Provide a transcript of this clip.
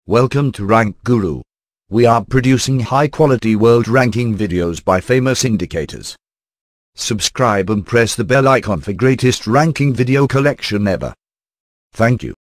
Welcome to Rank Guru. We are producing high-quality world ranking videos by famous indicators. Subscribe and press the bell icon for greatest ranking video collection ever. Thank you.